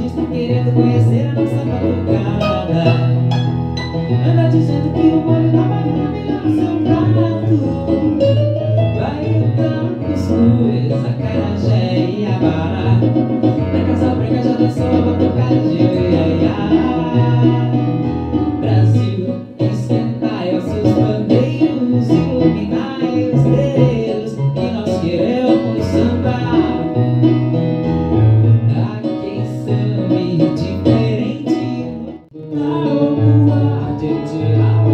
está querendo conhecer a nossa batucada. Anda dizendo que o molho da baiana melhora o seu prato. Vai entrando cuscuz, acarajé e abará. Na casa branca já dançou a batucada de Iaiá. Brasil, esquentai os seus bandeiros, iluminai os terreiros, que nós queremos sambar. A quem samba diferente, a gente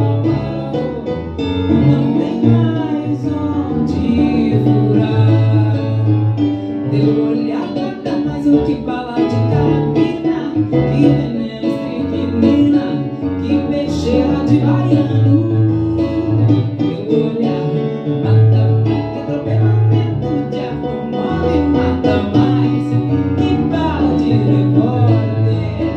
não tem mais onde furar. Deu olhada, dá mais o que bala de carabina, que veneno, estricnina, que peixeira de baiano. Deu olhada, mata mais que atropelamento de automóvel, mata mais que bala de revólver.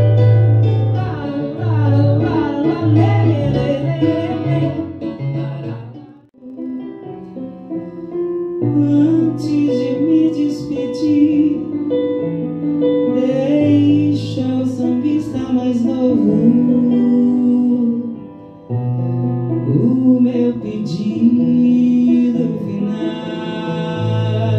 Antes de me despedir, deixa o sambista mais novo o meu pedido final.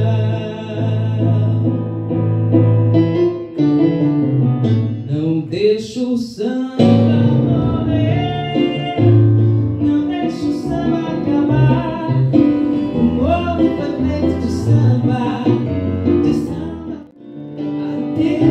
Não deixa o samba morrer, não deixa o samba acabar. O morro foi feito de samba, até